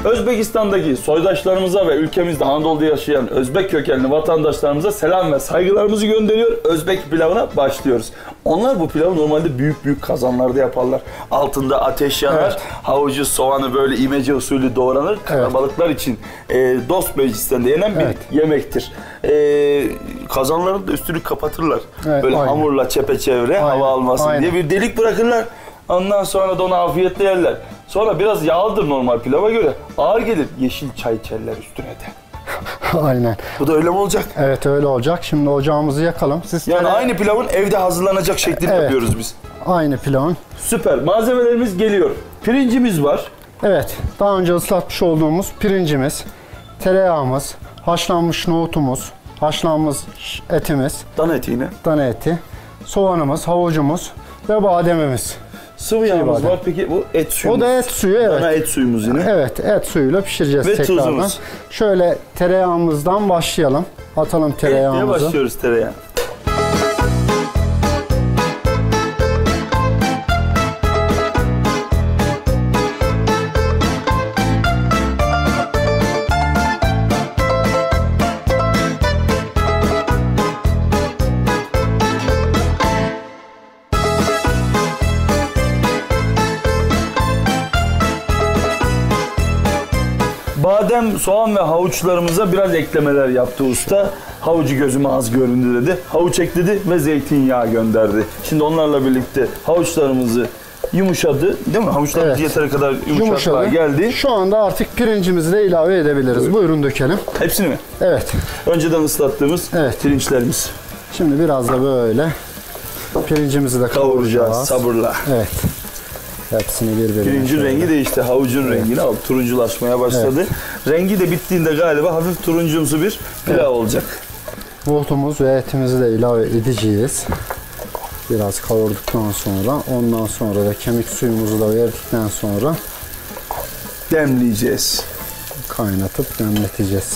Özbekistan'daki soydaşlarımıza ve ülkemizde Anadolu'da yaşayan Özbek kökenli vatandaşlarımıza selam ve saygılarımızı gönderiyor. Özbek pilavına başlıyoruz. Onlar bu pilavı normalde büyük büyük kazanlarda yaparlar. Altında ateş yanar, evet. Havucu, soğanı böyle imece usulü doğranır. Kalabalıklar için dost meclisinde yenen bir yemektir. Kazanların da üstünü kapatırlar. Evet, böyle hamurla çepeçevre hava almasın diye bir delik bırakırlar. Ondan sonra da onu afiyetle yerler. Sonra biraz yağlıdır normal pilava göre. Ağır gelir. Yeşil çay içerler üstüne de. Aynen. Bu da öyle mi olacak? Evet öyle olacak. Şimdi ocağımızı yakalım. Yani aynı pilavın evde hazırlanacak şeklini yapıyoruz biz. Aynı pilavın. Süper. Malzemelerimiz geliyor. Pirincimiz var. Evet. Daha önce ıslatmış olduğumuz pirincimiz, tereyağımız, haşlanmış nohutumuz, haşlanmış etimiz. Dana eti yine. Dana eti. Soğanımız, havucumuz ve bademimiz. Sıvı yağımız var. Peki bu et suyumuz. O da et suyu, evet. Dana et suyumuz yine. Evet, et suyuyla pişireceğiz ve tekrardan. Tuzumuz. Şöyle tereyağımızdan başlayalım. Atalım tereyağımızı. Evet, başlıyoruz tereyağı. Badem, soğan ve havuçlarımıza biraz eklemeler yaptı usta. Havucu gözüme az göründü dedi. Havuç ekledi ve zeytinyağı gönderdi. Şimdi onlarla birlikte havuçlarımızı yumuşadı. Değil mi? Havuçlarımız yeteri kadar yumuşaklığa geldi. Şu anda artık pirincimizi de ilave edebiliriz. Evet. Buyurun dökelim. Hepsini mi? Evet. Önceden ıslattığımız pirinçlerimiz. Şimdi biraz da böyle pirincimizi de kavuracağız. Sabırla. Evet. Hepsini birbirine. Pirincin rengi değişti. Havucun rengini aldı. Turunculaşmaya başladı. Evet. Rengi de bittiğinde galiba hafif turuncumsu bir pilav olacak. Nohutumuz ve etimizi de ilave edeceğiz. Biraz kavurduktan sonra, ondan sonra da kemik suyumuzu da verdikten sonra demleyeceğiz. Kaynatıp demleteceğiz.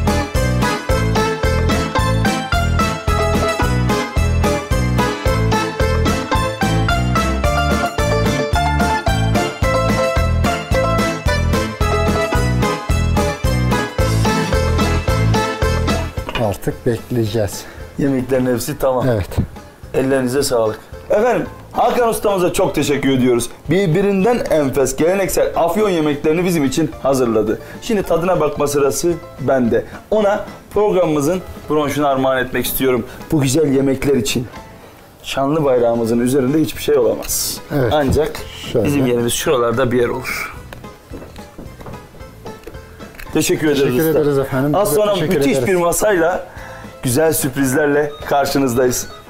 Artık bekleyeceğiz. Yemeklerin hepsi tamam. Evet. Ellerinize sağlık. Efendim, Hakan ustamıza çok teşekkür ediyoruz. Birbirinden enfes, geleneksel Afyon yemeklerini bizim için hazırladı. Şimdi tadına bakma sırası bende. Ona programımızın bronşunu armağan etmek istiyorum. Bu güzel yemekler için. Şanlı bayrağımızın üzerinde hiçbir şey olamaz. Evet. Ancak bizim yerimiz şuralarda bir yer olur. Teşekkür ederiz efendim. Az sonra müthiş bir masayla, güzel sürprizlerle karşınızdayız.